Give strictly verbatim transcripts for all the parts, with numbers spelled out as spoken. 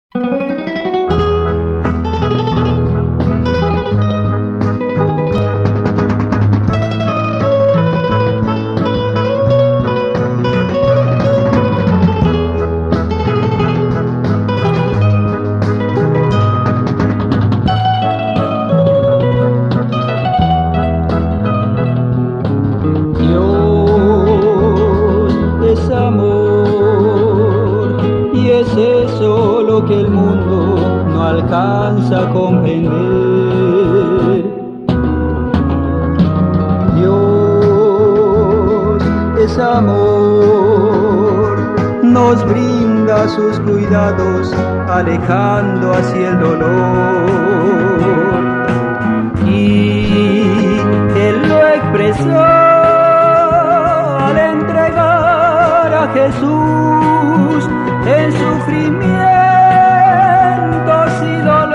Que el mundo no alcanza a comprender. Dios es amor, nos brinda sus cuidados, alejando así el dolor. Y Él lo expresó al entregar a Jesús en sufrimiento y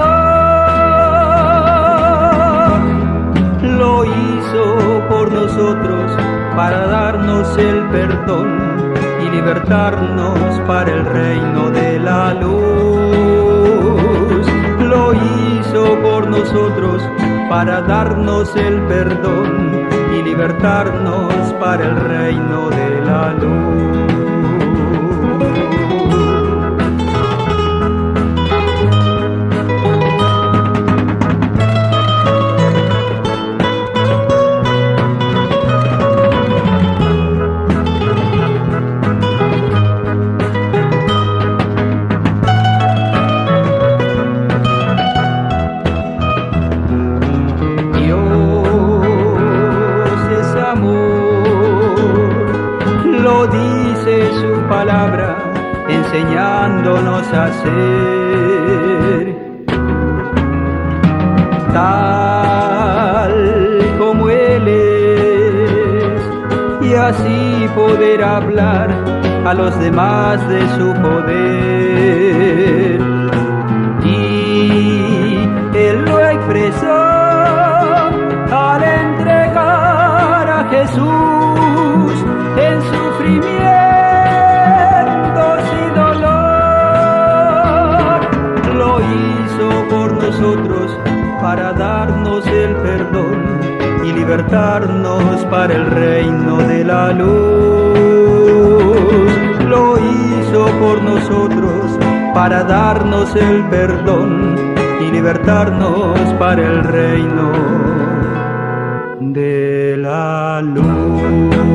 dolor. Lo hizo por nosotros para darnos el perdón y libertarnos para el reino de la luz. Lo hizo por nosotros para darnos el perdón y libertarnos para el reino de la luz. Lo dice su palabra, enseñándonos a ser tal como Él es, y así poder hablar a los demás de su poder. Y Él lo expresó al entregar a Jesús en sufrimientos y dolor. Lo hizo por nosotros para darnos el perdón y libertarnos para el reino de la luz. Lo hizo por nosotros para darnos el perdón y libertarnos para el reino de la luz.